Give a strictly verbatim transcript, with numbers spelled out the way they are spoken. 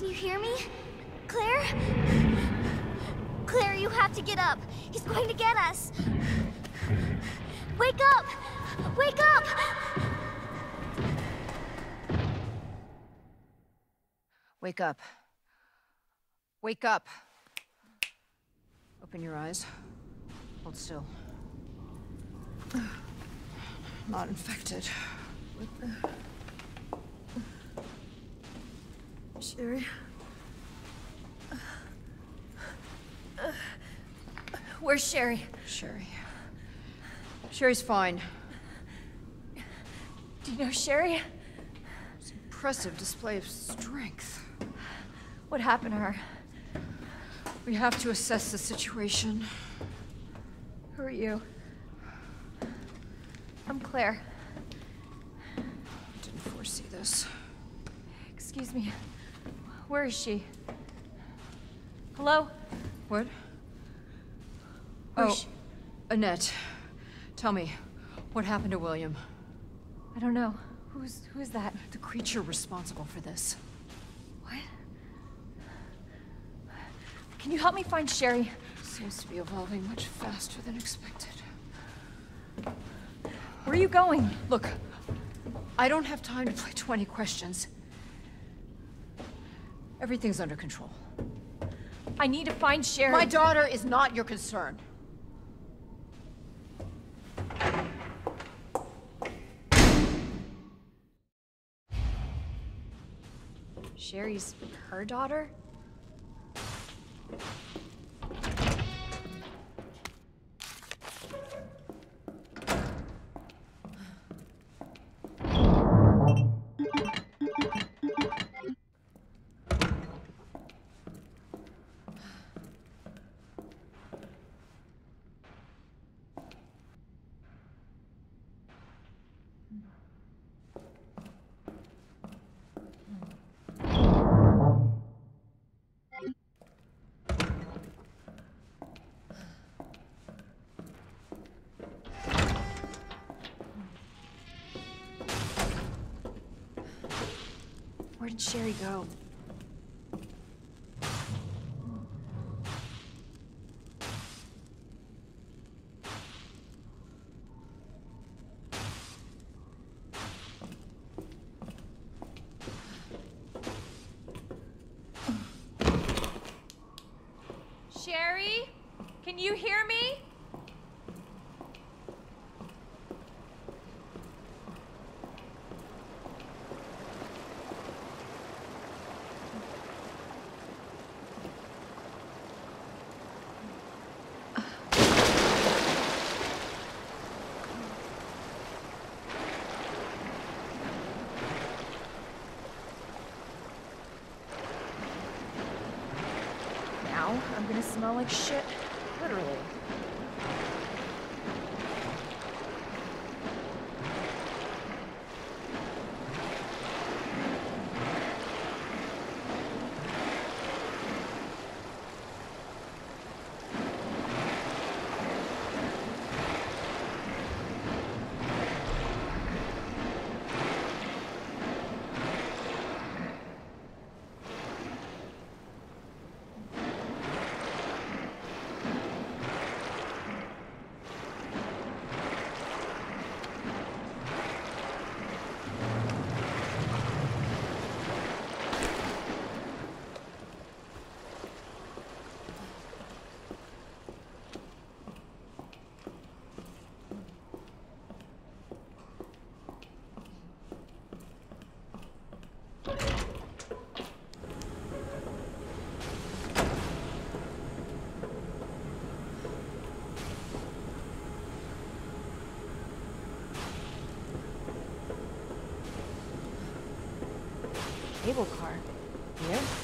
Can you hear me? Claire? Claire, you have to get up. He's going to get us. Wake up! Wake up! Wake up. Wake up. Open your eyes. Hold still. Not infected. What the... Sherry? Where's Sherry? Sherry. Sherry's fine. Do you know Sherry? It's an impressive display of strength. What happened to her? We have to assess the situation. Who are you? I'm Claire. Didn't foresee this. Excuse me. Where is she? Hello? What? Where's Oh, she? Annette. Tell me, what happened to William? I don't know. Who's who's that? The creature responsible for this. What? Can you help me find Sherry? Seems to be evolving much faster than expected. Where are you going? Look, I don't have time to play twenty questions. Everything's under control. I need to find Sherry. My daughter is not your concern. Sherry's her daughter? Where did Sherry go? Sherry? Can you hear me? I'm gonna smell like shit. Literally. Cable car. Here?